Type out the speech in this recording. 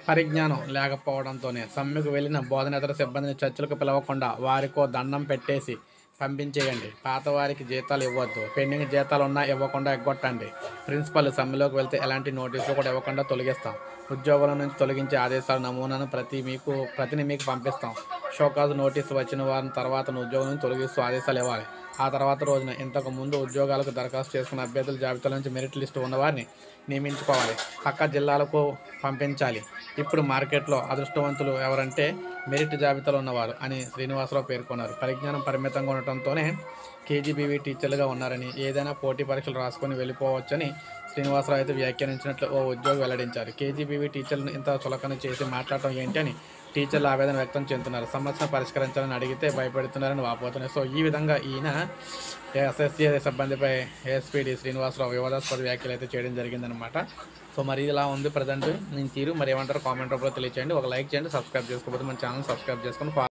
పరిజ్ఞానం లేకపోవడంతోనే సమ్మెకు వెళ్ళిన బోధనేతర సిబ్బందిని చర్చలకు పిలవకుండా వారికో దండం పెట్టేసి పంపించేయండి. పాతవారికి జీతాలు ఇవ్వద్దు. పెండింగ్ జీతాలు ఉన్నా ఇవ్వకుండా ఎగ్గొట్టండి. ప్రిన్సిపల్ సమ్మెలోకి వెళ్తే ఎలాంటి నోటీసులు కూడా ఇవ్వకుండా తొలగిస్తాం. ఉద్యోగుల నుంచి తొలగించే ఆదేశాల నమూనాను ప్రతిని మీకు పంపిస్తాం. షోకాజ్ నోటీసు వచ్చిన వారిని తర్వాత ఉద్యోగం నుంచి తొలగిస్తూ ఆదేశాలు ఇవ్వాలి. ఆ తర్వాత రోజున ఇంతకు ముందు ఉద్యోగాలకు దరఖాస్తు చేసుకున్న అభ్యర్థుల జాబితాల నుంచి మెరిట్ లిస్టు ఉన్నవారిని నియమించుకోవాలి. పక్క జిల్లాలకు పంపించాలి. ఇప్పుడు మార్కెట్లో అదృష్టవంతులు ఎవరంటే మెరిట్ జాబితాలో ఉన్నవారు అని శ్రీనివాసరావు పేర్కొన్నారు. పరిజ్ఞానం పరిమితంగా ఉండటంతోనే కేజీబీవీ టీచర్లుగా ఉన్నారని, ఏదైనా పోటీ పరీక్షలు రాసుకొని వెళ్ళిపోవచ్చని శ్రీనివాసరావు అయితే వ్యాఖ్యానించినట్లు ఓ ఉద్యోగి వెల్లడించారు. కేజీబీవీ టీచర్లను ఇంత చులకన చేసి మాట్లాడటం ఏంటి అని టీచర్లు ఆవేదన వ్యక్తం చేస్తున్నారు. సమస్యను పరిష్కరించాలని అడిగితే భయపెడుతున్నారని వాపోతున్నారు. సో ఈ విధంగా ఈయన ఎస్ఎస్సీ సిబ్బందిపై ఏఎస్పీడీ శ్రీనివాసరావు వివాదాస్పద వ్యాఖ్యలు అయితే చేయడం జరిగిందనమాట. సో మరి ఇలా ఉంది ప్రజెంట్ నేను తీరు. మరి ఏమంటారు కామెంట్ రూపంలో తెలియచేయండి. ఒక లైక్ చేయండి. సబ్స్క్రైబ్ చేసుకోకపోతే మన ఛానల్ సబ్స్క్రైబ్ చేసుకొని